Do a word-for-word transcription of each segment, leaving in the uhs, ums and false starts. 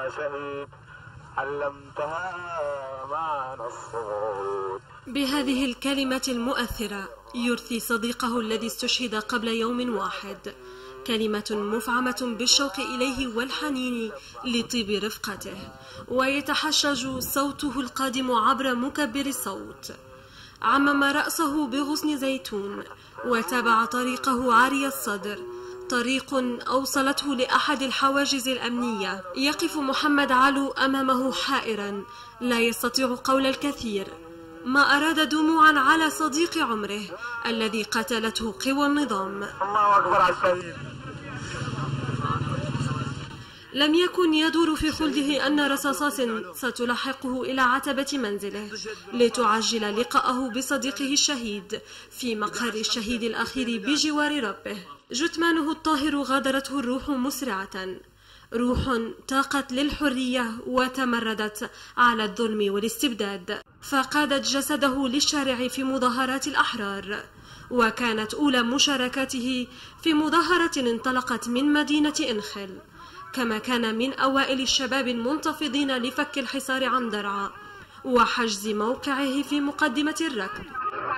شهيد علمتها معنى الصعود. بهذه الكلمة المؤثرة يرثي صديقه الذي استشهد قبل يوم واحد، كلمة مفعمة بالشوق إليه والحنين لطيب رفقته، ويتحشج صوته القادم عبر مكبر الصوت. عمم رأسه بغصن زيتون وتابع طريقه عاري الصدر، طريق أوصلته لأحد الحواجز الأمنية. يقف محمد علو أمامه حائرا لا يستطيع قول الكثير، ما أراد دموعا على صديق عمره الذي قتلته قوى النظام. الله أكبر على الشهيد. لم يكن يدور في خلده أن رصاصات ستلاحقه إلى عتبة منزله لتعجل لقاءه بصديقه الشهيد في مقهى الشهيد الأخير بجوار ربه. جثمانه الطاهر غادرته الروح مسرعة، روح تاقت للحرية وتمردت على الظلم والاستبداد، فقادت جسده للشارع في مظاهرات الأحرار. وكانت أولى مشاركاته في مظاهرة انطلقت من مدينة إنخل، كما كان من أوائل الشباب المنتفضين لفك الحصار عن درعا وحجز موقعه في مقدمة الركب.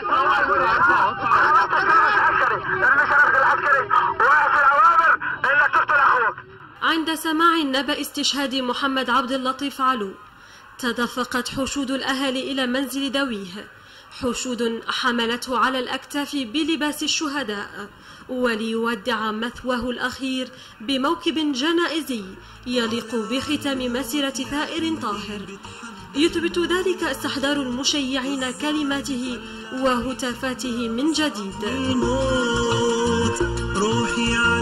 عند سماع نبأ استشهاد محمد عبد اللطيف علو تدفقت حشود الأهالي إلى منزل ذويه، حشود حملته على الأكتاف بلباس الشهداء، وليودع مثواه الأخير بموكب جنائزي يليق بختام مسيرة ثائر طاهر. يثبت ذلك استحضار المشيعين كلماته وهتافاته من جديد.